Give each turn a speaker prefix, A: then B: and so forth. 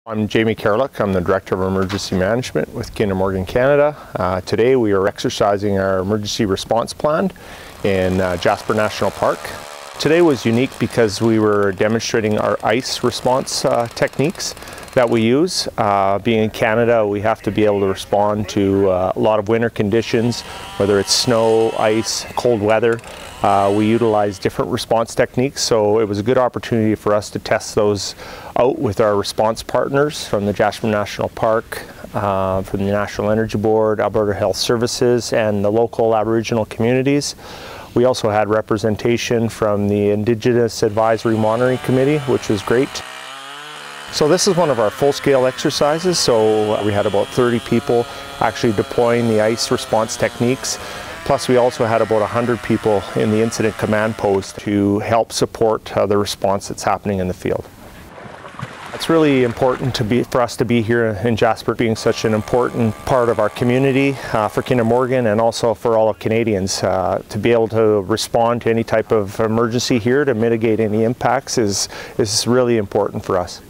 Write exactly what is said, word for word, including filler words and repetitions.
A: I'm Jamie Carlick. I'm the Director of Emergency Management with Kinder Morgan Canada. Uh, today we are exercising our emergency response plan in uh, Jasper National Park. Today was unique because we were demonstrating our ice response uh, techniques that we use. Uh, being in Canada, we have to be able to respond to uh, a lot of winter conditions, whether it's snow, ice, cold weather. Uh, we utilize different response techniques, so it was a good opportunity for us to test those out with our response partners from the Jasper National Park, uh, from the National Energy Board, Alberta Health Services, and the local Aboriginal communities. We also had representation from the Indigenous Advisory Monitoring Committee, which was great. So this is one of our full-scale exercises, so we had about thirty people actually deploying the ice response techniques. Plus we also had about one hundred people in the incident command post to help support uh, the response that's happening in the field. It's really important to be, for us to be here in Jasper, being such an important part of our community uh, for Kinder Morgan and also for all of Canadians. Uh, to be able to respond to any type of emergency here to mitigate any impacts is, is really important for us.